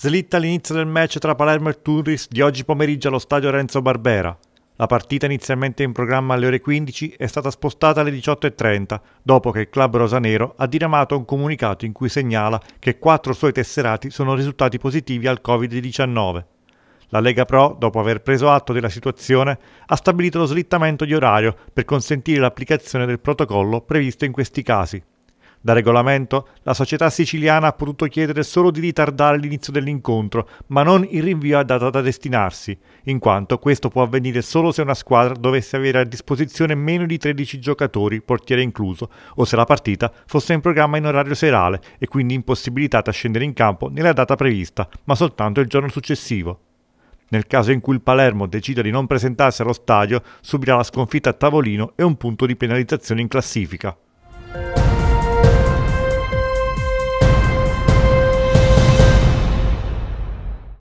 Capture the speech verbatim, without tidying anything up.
Slitta l'inizio del match tra Palermo e Turris di oggi pomeriggio allo stadio Renzo Barbera. La partita, inizialmente in programma alle ore quindici, è stata spostata alle diciotto e trenta, dopo che il club rosanero ha diramato un comunicato in cui segnala che quattro suoi tesserati sono risultati positivi al covid diciannove. La Lega Pro, dopo aver preso atto della situazione, ha stabilito lo slittamento di orario per consentire l'applicazione del protocollo previsto in questi casi. Da regolamento, la società siciliana ha potuto chiedere solo di ritardare l'inizio dell'incontro, ma non il rinvio a data da destinarsi, in quanto questo può avvenire solo se una squadra dovesse avere a disposizione meno di tredici giocatori, portiere incluso, o se la partita fosse in programma in orario serale e quindi impossibilitata a scendere in campo nella data prevista, ma soltanto il giorno successivo. Nel caso in cui il Palermo decida di non presentarsi allo stadio, subirà la sconfitta a tavolino e un punto di penalizzazione in classifica.